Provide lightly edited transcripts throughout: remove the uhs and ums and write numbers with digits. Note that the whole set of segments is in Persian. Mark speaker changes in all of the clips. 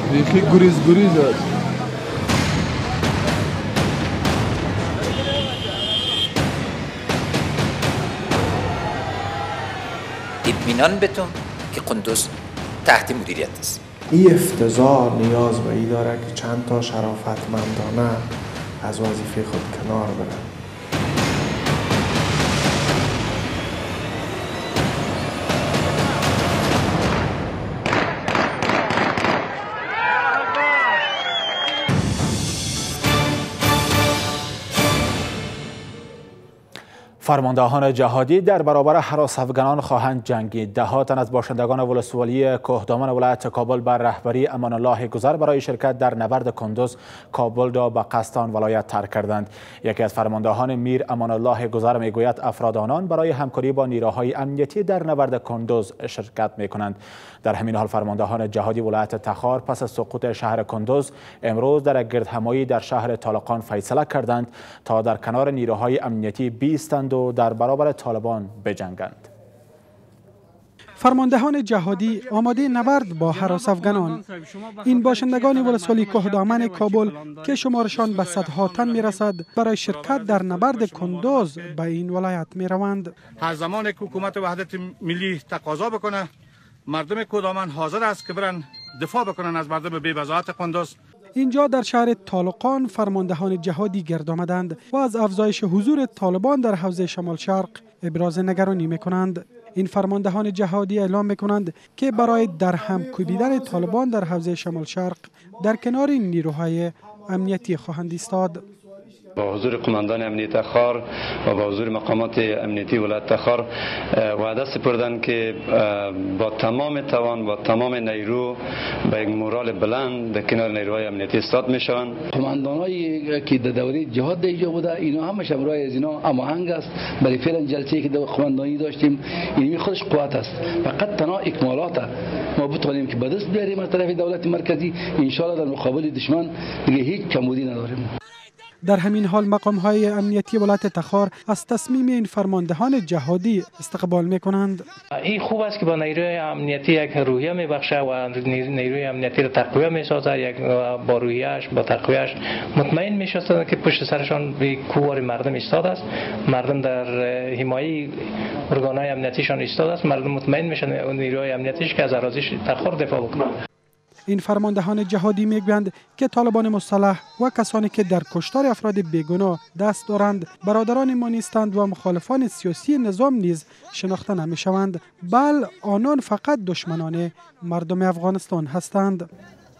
Speaker 1: بیخی گریز است.
Speaker 2: اطمینان بتون که قندوز تحت مدیریت است.
Speaker 3: این افتضاح نیاز به این داره که چند تا شرافتمندانه از وظیفه خود کنار برن.
Speaker 4: فرماندهان جهادی در برابر هراس افغانان خواهند جنگید. ده تن از باشندگان ولسوالی کوهدامن ولایت کابل بر رهبری امان الله گذر برای شرکت در نبرد کندوز کابل را به قصد آن ولایت ترک کردند. یکی از فرماندهان میر امان الله گذر میگوید افراد آنان برای همکاری با نیروهای امنیتی در نبرد کندوز شرکت میکنند. در همین حال فرماندهان جهادی ولایت تخار پس از سقوط شهر کندوز امروز در گردهمایی در شهر طالقان فیصله کردند تا در کنار نیروهای امنیتی بایستند و در برابر طالبان بجنگند.
Speaker 5: فرماندهان جهادی آماده نبرد با هراس افغانان. این باشندگان ولسوالی کوهدامن کابل که شمارشان به صدها تن میرسد برای شرکت در نبرد کندوز به این ولایت میروند.
Speaker 6: هر زمان که حکومت وحدت ملی تقاضا بکنه مردم کوهدامن حاضر است که برن دفاع بکنن از مردم بی‌بضاعت کندوز.
Speaker 5: اینجا در شهر طالقان فرماندهان جهادی گرد آمدند و از افزایش حضور طالبان در حوزه شمال شرق ابراز نگرانی میکنند. این فرماندهان جهادی اعلام میکنند که برای درهم کوبیدن طالبان در حوزه شمال شرق در کنار نیروهای امنیتی خواهند ایستاد.
Speaker 7: با حضور قماندان امنیت تخار و با حضور مقامات امنیتی ولایت تخار وعده سپردند که با تمام توان با تمام نیرو به یک مورال بلند در کنار نیروهای امنیتی ایستاد میشوند.
Speaker 8: قماندانایی که در دوره جهاد اینجا بوده اینا همش همراه از اینا هماهنگ است. برای فعلا جلسه‌ای که قماندانی داشتیم این خودش قوت است. فقط تنها اکمالات ما بتوانیم که به دست بیاریم از طرف دولت مرکزی ان شاء الله در مقابل دشمن دیگه هیچ کمبودی نداریم.
Speaker 5: در همین حال مقام‌های امنیتی ولایت تخار از تصمیم این فرماندهان جهادی استقبال می‌کنند.
Speaker 9: این خوب است که با نیروی امنیتی یک روحیه می‌بخشه و نیروی امنیتی را تقویت می‌سازد. یک با روحیه‌اش با تقویتش مطمئن می‌شود که پشت سرشان به کوار مردم ایستاده است. مردم در حمایت ارگان‌های امنیتیشان ایستاده است. مردم مطمئن میشن اون نیروی امنیتیش که از اراضیش تخار دفاع بکنند.
Speaker 5: این فرماندهان جهادی میگویند که طالبان مسلح و کسانی که در کشتار افراد بیگناه دست دارند برادران ما نیستند و مخالفان سیاسی نظام نیز شناخته نمیشوند، بل آنان فقط دشمنان مردم افغانستان هستند.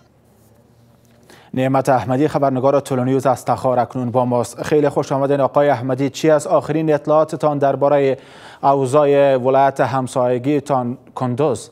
Speaker 4: نعمت احمدی خبرنگار تولنیوز از تخار اکنون با ماست. خیلی خوش آمدین آقای احمدی. چی از آخرین اطلاعاتتان درباره اوضاع ولایت همسایگیتان کندوز؟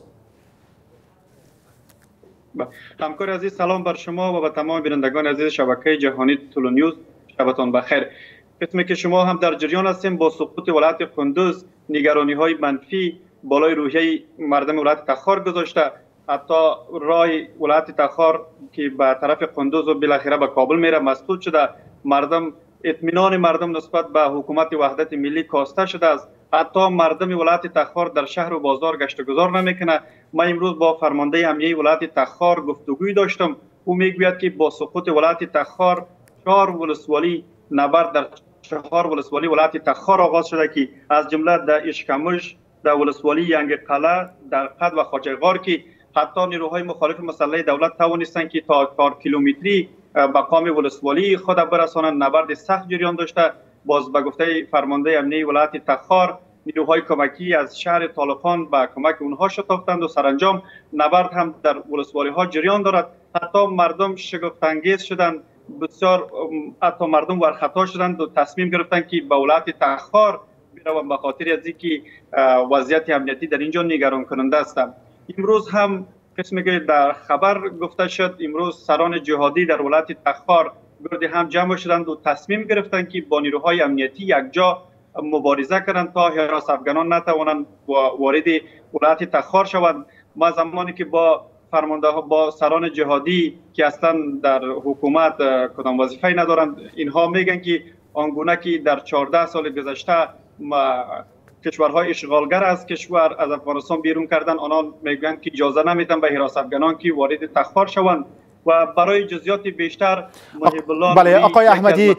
Speaker 10: همکار عزیز سلام بر شما و به تمام بینندگان عزیز شبکه جهانی تولنیوز. شبتان بخیر. قسمی که شما هم در جریان هستیم با سقوط ولایت کندوز نگرانی های منفی بالای روحیه مردم ولایت تخار گذاشته. حتی راه ولایت تخار که به طرف کندوز و بالاخره به کابل میره مسدود شده. اطمینان مردم نسبت به حکومت وحدت ملی کاسته شده است. حتی مردم ولایت تخار در شهر و بازار گشت و گذار نمیکنه. من امروز با فرمانده امنیتی ولایت تخار گفتگوی داشتم. او میگوید که با سقوط ولایت تخار 4 ولسوالی نبرد در 4 ولسوالی ولایت تخار آغاز شده که از جمله در اشکمش، در ولسوالی ینگ قلعه، در قد و خواجه غار که حتی نیروهای مخالف مسلح دولت توانستند که تا 4 کیلومتری مقام ولسوالی خود برسانند. نبرد سخت جریان داشته. باز به گفته فرمانده امنیتی ولایت تخار نیروهای کمکی از شهر طالقان به کمک اونها شتافتند و سرانجام نبرد هم در ولسوالی ها جریان دارد. حتی مردم شگفت انگیز شدند، بسیار حتی مردم ورخطا شدند و تصمیم گرفتند که به ولایت تخار بروند به خاطر از اینکه وضعیت امنیتی در اینجا نگران کننده است. امروز هم قسمی که در خبر گفته شد امروز سران جهادی در ولایت تخار گرد هم جمع شدند و تصمیم گرفتند که با نیروهای امنیتی یکجا مبارزه کنند تا هراس افغانان نتوانند وارد ولایت تخار شوند. ما زمانی که با فرمانده با سران جهادی که اصلا در حکومت کدام وظیفه ندارند اینها میگن که آنگونه که در 14 سال گذشته کشورهای اشغالگر از کشور از افغانستان بیرون کردن، آنان میگن که اجازه نمیدن به هراس افغانان که وارد تخار شوند. و برای جزئیات بیشتر محب الله
Speaker 4: بله
Speaker 10: نوری
Speaker 4: آقای احمدی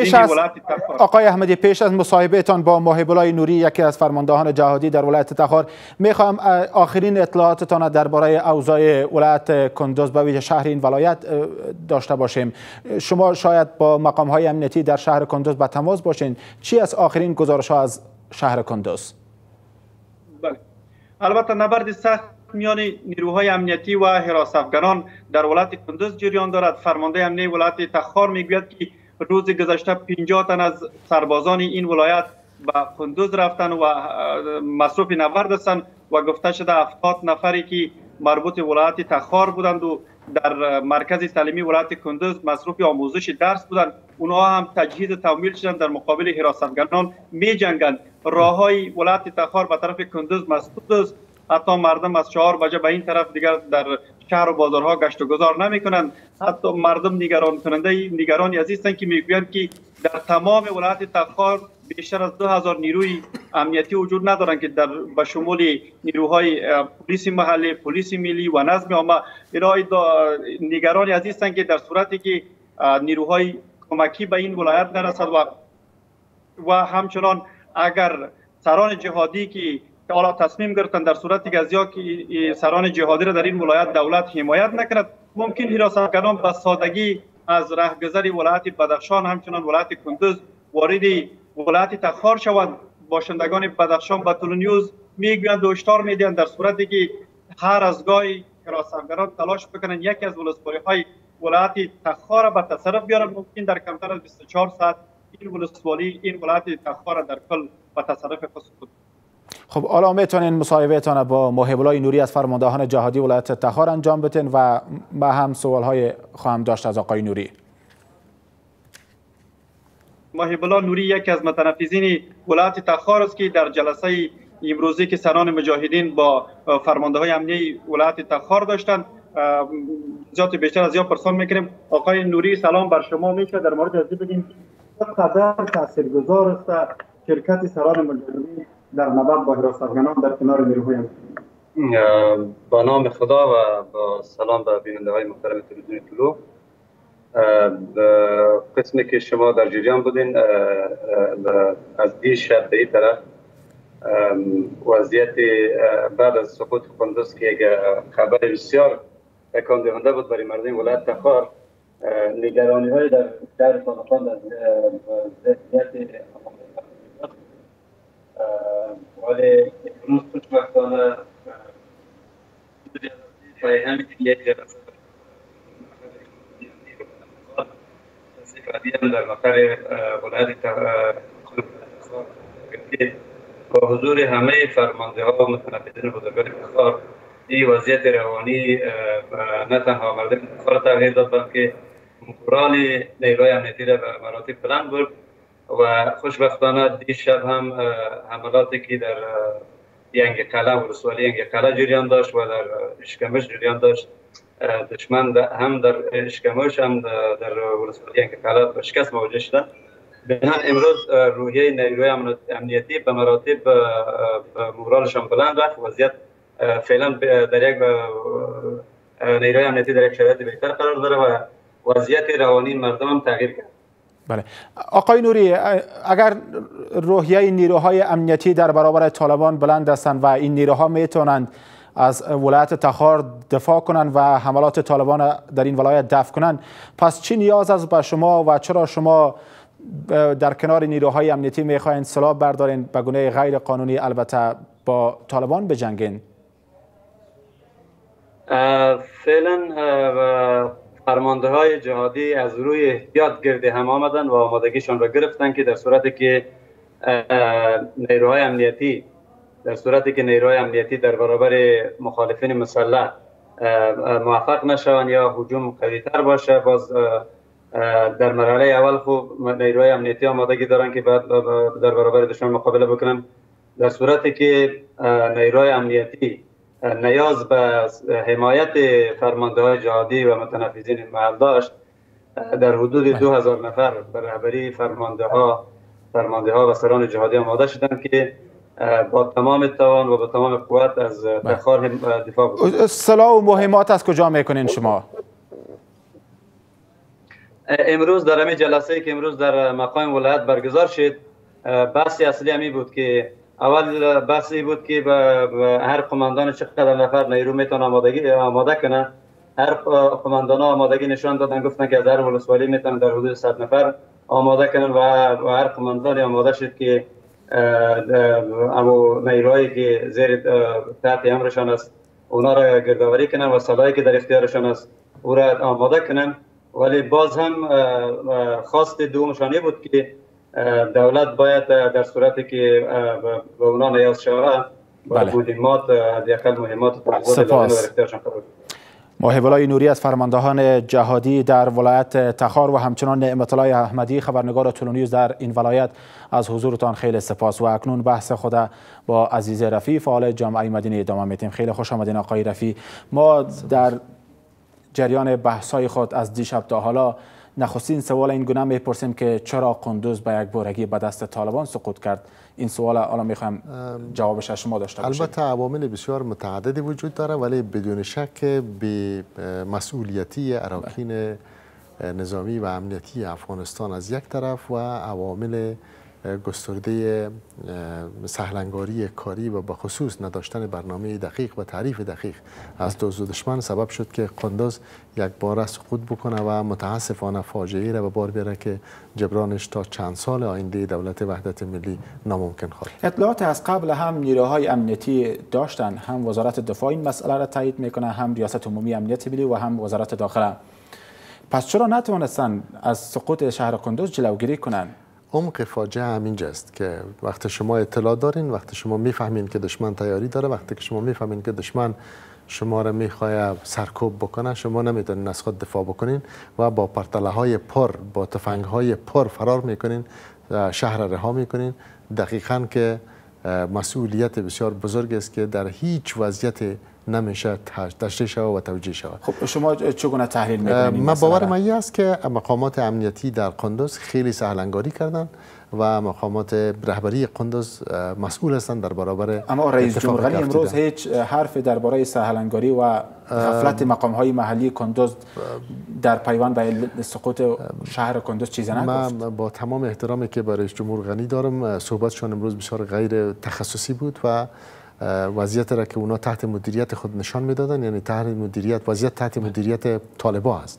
Speaker 4: پیش از مصاحبهتان با محب الله نوری یکی از فرماندهان جهادی در ولایت تخار میخوام آخرین اطلاعاتتان درباره اوضاع ولایت کندوز به ویژه شهر این ولایت داشته باشیم. شما شاید با مقام های امنیتی در شهر کندوز به تماس باشین. چی از آخرین گزارش ها از شهر کندوز؟
Speaker 10: بله البته نبرد سخت میان نیروهای امنیتی و حراس افغانان در ولایت کندوز جریان دارد. فرمانده امنیتی ولایت تخار میگوید که روز گذشته 50 تن از سربازان این ولایت به کندوز رفتن و مصروف نبرد هستند و گفته شده 70 نفری که مربوط ولایت تخار بودند و در مرکز تعلیمی ولایت کندوز مصروف آموزش درس بودند. اونها هم تجهیز تمویل شدند در مقابل حراس افغانان می جنگند. راههای ولایت تخار به طرف کندوز مسدود است. حتی مردم از 4 بجه به این طرف دیگر در شهر و بازارها گشت و گذار نمی کنند. حتی مردم نگرانی از هستند که میگویند که در تمام ولایت تخار بیشتر از 2000 نیروی امنیتی وجود ندارند که در به شمول نیروهای پلیس محلی، پلیس ملی و نظم عامه نگرانی از هستند که در صورتی که نیروهای کمکی به این ولایت نرسد و همچنان اگر سران جهادی که حالا تصمیم گرفتن در صورتی که از یا که سران جهادی را در این ولایت دولت حمایت نکند ممکن حراس افغانان به سادگی از رهگذر ولایت بدخشان همچنان ولایت کندوز وارد ولایت تخار شوند. باشندگان بدخشان به تلونیوز میگویند و هشدار میدهند در صورتی که هر از گاهی حراس افغانان تلاش بکنند یکی از ولسوالی های ولایت تخار به تصرف بیارند ممکن در کمتر از 24 ساعت این ولایت تخار در کل به تصرف خود.
Speaker 4: خب حالا میتونین مصاحبهتان با محب الله نوری از فرماندهان جهادی ولایت تخار انجام بدین و ما هم سوالهای خواهم داشت از آقای نوری.
Speaker 10: محب الله نوری یکی از متنفذین ولایت تخار است که در جلسه امروزی که سران مجاهدین با فرمانده‌های امنیتی ولایت تخار داشتند جزئیات بیشتر از یا پرسان میکنیم. آقای نوری سلام بر شما. میشه در مورد از بگیم چقدر تاثیرگذار است شرکت سران مجاهدین در نبرد با حراس افغانان در کنار نیروهای امنیتی؟
Speaker 7: با نام خدا و با سلام به بیننده های محترم تلویزیون طلوع. قسمی که شما در جریان بودین از دیشب به این طرف وضعیت بعد از سقوط کندوز که یک خبر بسیار تکان دهنده بود برای مردم ولایت تخار نگرانی های در شهر طالقان از ذهنیت ولی امروز خوشبختانه همین یک جلسه در مقر ولایت با حضور همه فرمانده ها و متنفذین بزرگان تخار این وضعیت روانی نه تنها مردم تخار تغییر داد بلکه مورال نیروهای امنیتی را به مراتب بلند برد و خوشبختانه دیشب هم حملاتی که در ینگ قلعه و ولسوالی ینگ قلعه جریان داشت و در اشکمش جریان داشت. دشمن هم در اشکمش هم در ولسوالی ینگ قلعه به شکست مواجه شدند. بنابراین امروز روحیه نیروی امنیتی به مراتب مورالشان بلند رفت. وضعیت فعلا در یک نیروی امنیتی در یک شرایط بهتر قرار داره و وضعیت روانی مردم هم تغییر کرد.
Speaker 4: بله آقای نوری، اگر روحیه نیروهای امنیتی در برابر طالبان بلند هستند و این نیروها میتونند از ولایت تخار دفاع کنند و حملات طالبان در این ولایت دفع کنند، پس چی نیاز است به شما و چرا شما در کنار نیروهای امنیتی میخواین سلاح بردارین به گونه غیر قانونی البته با طالبان بجنگین؟
Speaker 7: فعلا فرمانده های جهادی از روی احتیاط گرد هم آمدن و آمادگیشان را گرفتن که در صورتی که نیروهای امنیتی در برابر مخالفین مسلح موفق نشوند یا هجوم قوی‌تر باشه، باز در مرحله اول خوب نیروهای امنیتی آمادگی دارن که بعد در برابر دشمن مقابله بکنن. در صورتی که نیروهای امنیتی نیاز به حمایت فرمانده های جهادی و متنفذین محل داشت، در حدود 2000 نفر به رهبری فرمانده ها و سران جهادی آماده شدند که با تمام توان و با تمام قوت از تخار دفاع بکنند.
Speaker 4: سلاح و مهمات از کجا میکنین شما؟
Speaker 1: امروز در همین جلسه که امروز در مقام ولایت برگزار شد، بحث اصلی همی بود که اول بحثی بود که به هر قماندان چقدر نفر نیرو میتونه آماده کنه. هر قماندان آمادگی نشان دادن، گفتن که از هر ولسوالی میتونن در حدود 100 نفر آماده کنن و هر قماندانی آماده شد که اما نیروهایی که زیر تحت امرشان است اونا را گردآوری کنن و سلاحی که در اختیارشان است او را آماده کنن. ولی باز هم خواست دومشانی بود که دولت باید در صورتی که به اونا نیاز شود مهمات حداقل مهمات
Speaker 4: ماهب الله نوری از فرماندهان جهادی در ولایت تخار و همچنان نعمت الله احمدی خبرنگار تلونیوز در این ولایت از حضورتان خیلی سپاس. و اکنون بحث خود با عزیز رفی فعال جامعه مدنی ادامه میدیم. خیلی خوش آمدین آقای رفی. ما در جریان بحث‌های خود از دیشب تا حالا نخستین سوال این گونه میپرسیم که چرا قندوز به یک بارگی به دست طالبان سقوط کرد؟ این سوال الان میخوایم جوابش از شما داشته باشیم.
Speaker 11: البته عوامل بسیار متعددی وجود داره، ولی بدون شک به مسئولیتی اراکین نظامی و امنیتی افغانستان از یک طرف و عوامل گسترده سهلنگاری کاری و به خصوص نداشتن برنامه دقیق و تعریف دقیق از دوست دشمن سبب شد که قندوز یک بار سقوط بکنه و متاسفانه فاجعه را به بار بیاره که جبرانش تا چند سال آینده دولت وحدت ملی ناممکن خواهد.
Speaker 4: اطلاعات از قبل هم نیروهای امنیتی داشتن، هم وزارت دفاع این مسئله را تایید میکنه، هم ریاست عمومی امنیت ملی و هم وزارت داخله. پس چرا نتوانستن از سقوط شهر قندوز جلوگیری کنن؟
Speaker 11: عمق فاجعه همینجاست که وقتی شما اطلاع دارین، وقتی شما میفهمین که دشمن تیاری داره، وقتی که شما میفهمین که دشمن شما را میخواد سرکوب بکنه، شما نمیتونین از خود دفاع بکنین و با پرتله های پر، با تفنگ های پر فرار میکنین، شهر رها میکنین. دقیقاً که مسئولیت بسیار بزرگ است که در هیچ وضعیت نمیشه تشریح شود و توجیه شود.
Speaker 4: خب شما چگونه تحلیل میکنید؟
Speaker 11: من باور من است که مقامات امنیتی در قندوز خیلی سهلنگاری کردند و مقامات رهبری قندوز مسئول هستند در برابر.
Speaker 4: اما رئیس جمهور امروز هیچ حرفی درباره سهلنگاری و غفلت مقام‌های محلی قندوز در پیوند به سقوط شهر قندوز چیزی نگفت.
Speaker 11: من با تمام احترامی که برای رئیس جمهور غنی دارم، صحبتشون امروز بسیار غیر تخصصی بود و وضعیت را که اونا تحت مدیریت خود نشان میدادن، یعنی وضعیت تحت مدیریت طالبان است.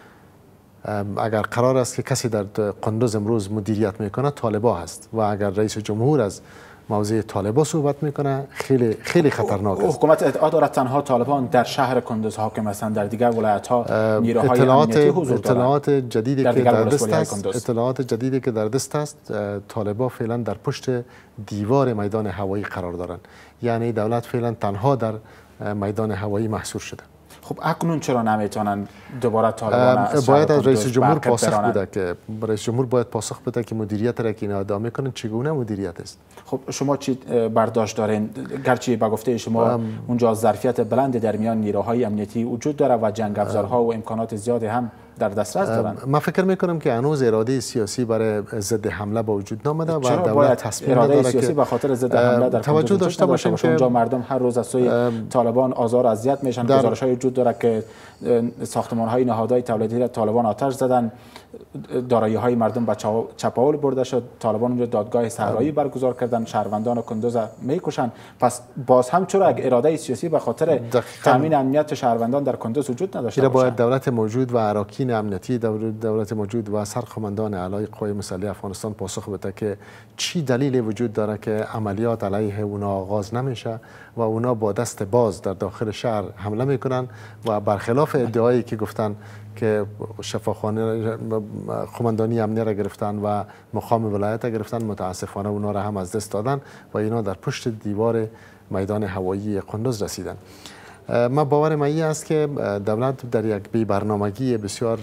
Speaker 11: اگر قرار است که کسی در قندوز امروز مدیریت میکنه طالبان است و اگر رئیس جمهور از موضوع طالبان صحبت میکنه خیلی خیلی خطرناک است.
Speaker 4: حکومت ادعا دارد تنها طالبان در شهر قندوز حاکم هستند، در دیگر ولایت ها نیروهای امنیتی حضور دارند.
Speaker 11: اطلاعات جدیدی که در دست است، اطلاعات جدیدی که در دست است، طالبان فعلا در پشت دیوار میدان هوایی قرار دارند، یعنی دولت فعلا تنها در میدان هوایی محصور شده.
Speaker 4: خب اکنون چرا نمیتونن دوباره طالبان
Speaker 11: باید از رئیس جمهور پاسخ بده که رئیس جمهور باید پاسخ بده که مدیریت را که اینا ادامه کنن چگونه مدیریت است.
Speaker 4: خب شما چی برداشت دارین؟ گرچه به گفته شما اونجا ظرفیت بلند در میان نیروهای امنیتی وجود داره و جنگ افزارها و امکانات زیادی هم در دسترس دارن.
Speaker 11: من فکر میکنم که هنوز اراده سیاسی برای ضد حمله به وجود نامده و
Speaker 4: دولت تصمیم اراده سیاسی به خاطر ضد حمله در
Speaker 11: توجه داشته باشیم که
Speaker 4: اونجا مردم هر روز از سوی طالبان آزار و اذیت میشن. گزارش‌های وجود داره که ساختمان‌های نهادهای تولیدی طالبان آتش زدن، دارایی‌های مردم به چپاول برده شد، طالبان اونجا دادگاه صحرایی برگزار کردن، شهروندان کندوز میکشن. پس باز هم چرا اراده سیاسی به خاطر تامین امنیت شهروندان در کندوز وجود نداشته باشه؟
Speaker 11: باید دولت موجود و اراکین امنیتی دولت موجود و سرقماندان اعلای قوای مسلحه افغانستان پاسخ بده که چی دلیلی وجود داره که عملیات علیه اونا آغاز نمیشه و اونا با دست باز در داخل شهر حمله میکنن و برخلاف ادعایی که گفتن که شفاخانه قماندانی امنیه را گرفتن و مقام ولایت را گرفتن، متاسفانه اونا را هم از دست دادن و اینا در پشت دیوار میدان هوایی قندوز رسیدن. من باور من است که دولت در یک بی برنامگی بسیار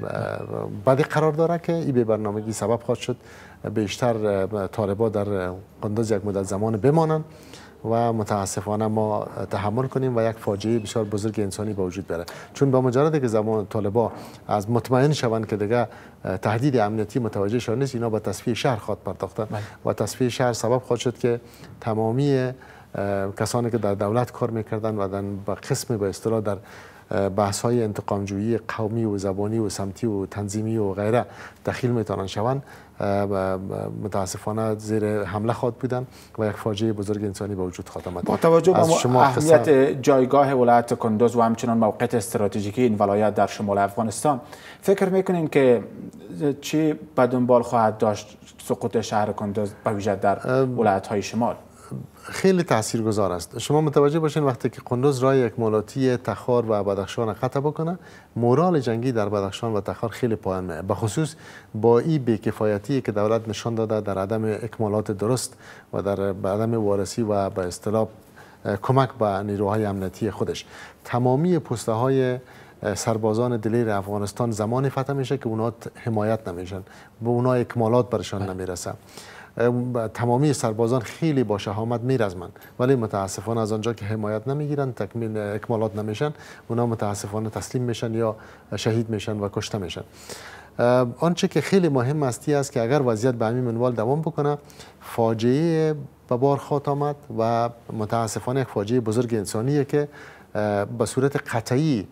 Speaker 11: بدی قرار داره که این بی برنامگی سبب خواهد شد بیشتر طالبان در قندوز یک مدت زمان بمانند و متاسفانه ما تحمل کنیم و یک فاجعه بسیار بزرگ انسانی به وجود بیاره. چون با مجرد که زمان طالبان از مطمئن شوند که دیگه تهدید امنیتی متوجه شده نیست، اینا به تصفیه شهر خواهد پرداختن و تصفیه شهر سبب خواهد شد که تمامی کسانی که در دولت کار میکردن و به قسم به اصطلاح در بحث های انتقامجویی قومی و زبانی و سمتی و تنظیمی و غیره دخیل میتونن شوند، متاسفانه زیر حمله خواهد بودن و یک فاجعه بزرگ انسانی به وجود خواهد آمد.
Speaker 4: با توجه به اهمیت جایگاه ولایت کندوز و همچنان موقعیت استراتژیکی این ولایت در شمال افغانستان، فکر میکنین که چی به دنبال خواهد داشت سقوط شهر کندوز به ویژه در ولایت های شمال؟
Speaker 11: خیلی تاثیرگذار است. شما متوجه باشین وقتی که قندوز راه یک ملاتی تخار و بدخشان قطع بکنه، مورال جنگی در بدخشان و تخار خیلی پایین میره، به خصوص با این بی‌کفایتی که دولت نشان داده در عدم اکمالات درست و در عدم وارسی و به اصطلاح کمک به نیروهای امنیتی خودش. تمامی پسته های سربازان دلیر افغانستان زمان فتح میشه که اونا حمایت نمیشن، به اونا اکمالات برشان نمیرسه. تمامی سربازان خیلی با شهامت میرزمند، ولی متاسفانه از آنجا که حمایت نمیگیرن، تکمیل اکمالات نمیشن، اونا متاسفانه تسلیم میشن یا شهید میشن و کشته میشن. آنچه که خیلی مهم است که اگر وضعیت به همین منوال دوام بکنه، فاجعه به بار خواهد آمد و متاسفانه یک فاجعه بزرگ انسانیه که به صورت قطعی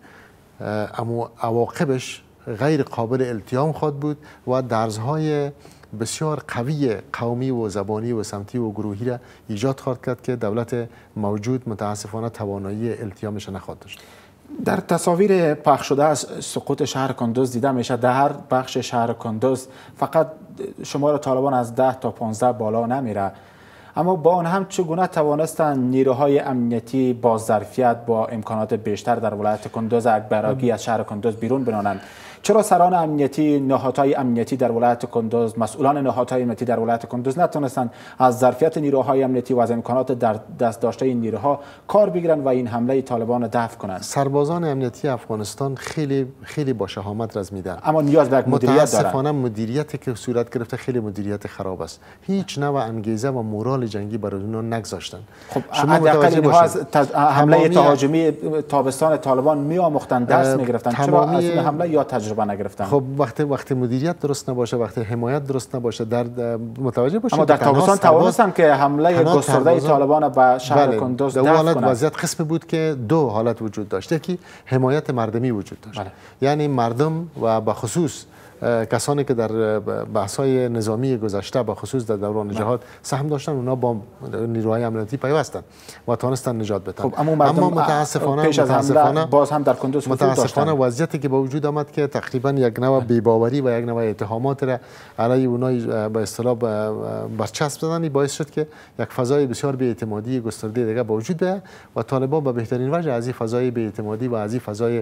Speaker 11: اما عواقبش غیر قابل التیام خواهد بود و درزهای بسیار قوی قومی و زبانی و سمتی و گروهی را ایجاد خواهد کرد که دولت موجود متاسفانه توانایی التیامش نخواهد داشت.
Speaker 4: در تصاویر پخش شده از سقوط شهر کندوز دیده میشه در هر بخش شهر کندوز فقط شمار طالبان از 10 تا 15 بالا نمیره، اما با آن هم چگونه توانستند نیروهای امنیتی با ظرفیت با امکانات بیشتر در ولایت کندوز اکبراگی از شهر کندوز بیرون بنانند؟ چرا سران امنیتی، نهادهای امنیتی در ولایت کندوز، مسئولان نهادهای امنیتی در ولایت کندوز نتونستند از ظرفیت نیروهای امنیتی و از امکانات در دست داشته این نیروها کار بگیرن و این حمله طالبان دفع کنند؟
Speaker 11: سربازان امنیتی افغانستان خیلی با شهامت رزمیدن،
Speaker 4: اما نیاز به مدیریت دارند.
Speaker 11: متاسفانه مدیریتی که صورت گرفته خیلی مدیریت خراب است. هیچ نوع انگیزه و مورال جنگی برای اونها نگذاشتن.
Speaker 4: خب شما متوجه باشید از حمله تهاجمی تابستان طالبان میآموختن، درس میگرفتن، چرا از این حمله یا تجربه نگرفتن؟
Speaker 11: خب وقتی مدیریت درست نباشه، وقتی حمایت درست نباشه، در متوجه باشید
Speaker 4: اما در تابستان توانستن که حمله گسترده طالبان به شهر کندوز دفع کنند.
Speaker 11: حالت وضعیت قسم بود که دو حالت وجود داشت، یکی حمایت مردمی وجود داشت، یعنی مردم و به خصوص کسانی که در بحث‌های نظامی گذشته به خصوص در دوران جهاد سهم داشتن، اونا با نیروهای امنیتی پیوستند و توانستن نجات بدن.
Speaker 4: خب اما متاسفانه باز هم در کندوز
Speaker 11: متاسفانه وضعیتی که به وجود آمد که تقریبا یک نوع بی‌باوری و یک نوع اتهامات را علیه اونها به اصطلاح برچسب زدن باعث شد که یک فضای بسیار بی‌اعتمادی گسترده دیگه به وجود بیاید و طالبان به بهترین وجه از این فضای بی‌اعتمادی و از این فضای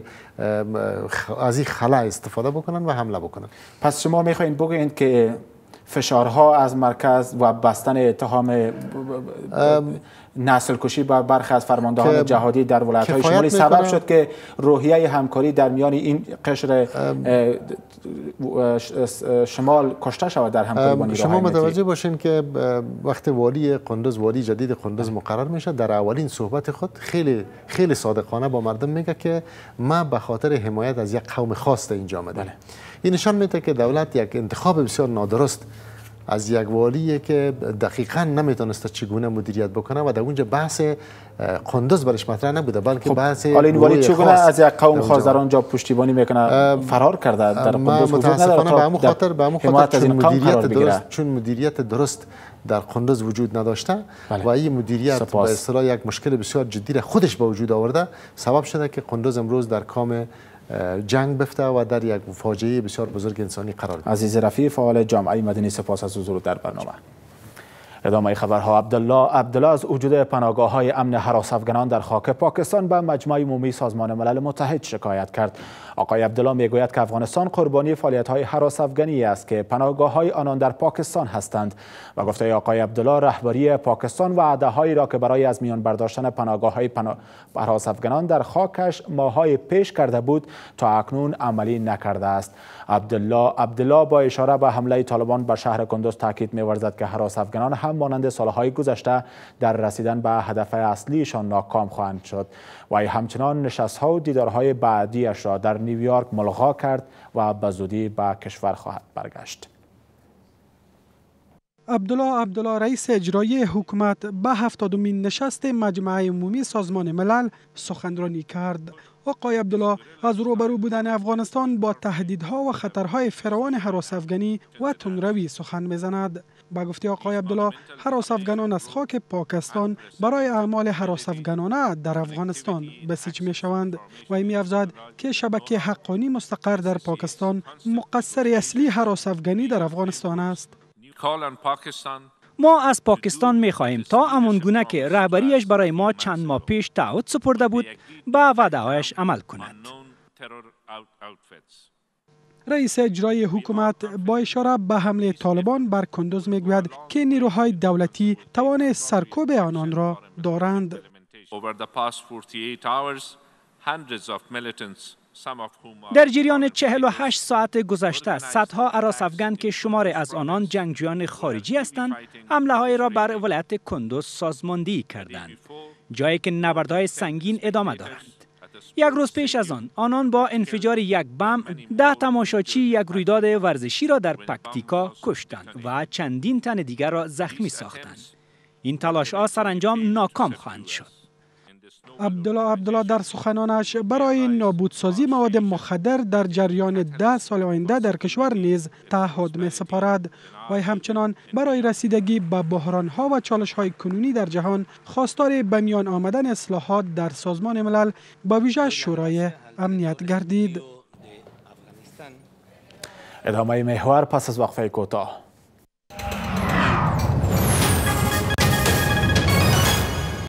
Speaker 11: از این خلا استفاده بکنن و حمله بکنن.
Speaker 4: پس شما میخواین بگوین که فشارها از مرکز و بستن اتهام نسل کشی به برخی از فرماندهان جهادی در ولایت‌های شمالی سبب شد که روحیه همکاری در میان این قشر شمال کشته شود در همکاری با نیروهای
Speaker 11: شما متوجه باشین که وقتی والی جدید قندوز مقرر میشه، در اولین صحبت خود خیلی صادقانه با مردم میگه که ما به خاطر حمایت از یک قوم خاص اینجا آمدیم. این نشان میده که دولت یک انتخاب بسیار نادرست از یک والیه که دقیقاً نمیتونسته چگونه مدیریت بکنه و در اونجا بحث قندوز برش مطرح نبوده، بلکه بحث
Speaker 4: این والی چگونه از یک قوم خاص در اونجا پشتیبانی میکنه فرار کرده در قندوز
Speaker 11: متاسفانه به همون خاطر چون مدیریت درست در قندوز وجود نداشته و این مدیریت به اصطلاح یک مشکل بسیار جدی را خودش به وجود آورده، سبب شده که قندوز امروز در کام جنگ بفته و در یک فاجعه بسیار بزرگ انسانی قرار گرفته.
Speaker 4: عزیز رفیع، فعال جامعه مدنی، سپاس از حضور در برنامه. ادامه خبرها. عبدالله از وجود پناهگاه‌های امن هراس افغانان در خاک پاکستان به مجمع عمومی سازمان ملل متحد شکایت کرد. آقای عبدالله میگوید که افغانستان قربانی فعالیت‌های هراس افغانی است که پناهگاه‌های آنان در پاکستان هستند و گفته آقای عبدالله رهبری پاکستان وعده‌هایی را که برای از میان برداشتن پناهگاه‌های هراس افغانان در خاکش ماه‌های پیش کرده بود تا اکنون عملی نکرده است. عبدالله با اشاره به حمله طالبان بر شهر کندوز تاکید می‌ورزد که هراس افغانان هم مانند سالهای گذشته در رسیدن به هدف اصلیشان ناکام خواهند شد و همچنان نشست‌ها و دیدارهای بعدیش را در نیویورک ملغا کرد و به زودی به کشور خواهد برگشت.
Speaker 5: عبدالله رئیس اجرایی حکومت به 70مین نشست مجمع عمومی سازمان ملل سخنرانی کرد. آقای عبدالله از روبرو بودن افغانستان با تهدیدها و خطرهای فراوان هراس افغانی و تندروی سخن میزند. با گفته آقای عبدالله، هراس افغانان از خاک پاکستان برای اعمال هراس افغانانه در افغانستان بسیج می شوند و می افزاید که شبکه حقانی مستقر در پاکستان مقصر اصلی هراس افغانی در افغانستان است.
Speaker 12: ما از پاکستان می خواهیم تا همانگونه که رهبریش برای ما چند ماه پیش تعهد سپرده بود به وعده‌هایش عمل کند.
Speaker 5: رئیس اجرایی حکومت با اشاره به حمله طالبان بر کندوز میگوید که نیروهای دولتی توان سرکوب آنان را دارند.
Speaker 12: در جریان 48 ساعت گذشته صدها هراس افغان که شمار از آنان جنگجویان خارجی هستند حمله های را بر ولایت کندوز سازماندهی کردند، جایی که نبردهای سنگین ادامه دارند. یک روز پیش از آنان با انفجار یک بم 10 تماشاچی یک رویداد ورزشی را در پکتیکا کشتند و چندین تن دیگر را زخمی ساختند. این تلاش‌ها سرانجام ناکام خواهند شد.
Speaker 5: عبدالله در سخنانش برای نابودسازی مواد مخدر در جریان 10 سال آینده در کشور نیز تعهد می سپارد و همچنان برای رسیدگی به بحران‌ها و چالش‌های کنونی در جهان خواستار به میان آمدن اصلاحات در سازمان ملل به ویژه شورای امنیت گردید.
Speaker 4: ادامه محور پس از وقفه کوتاه.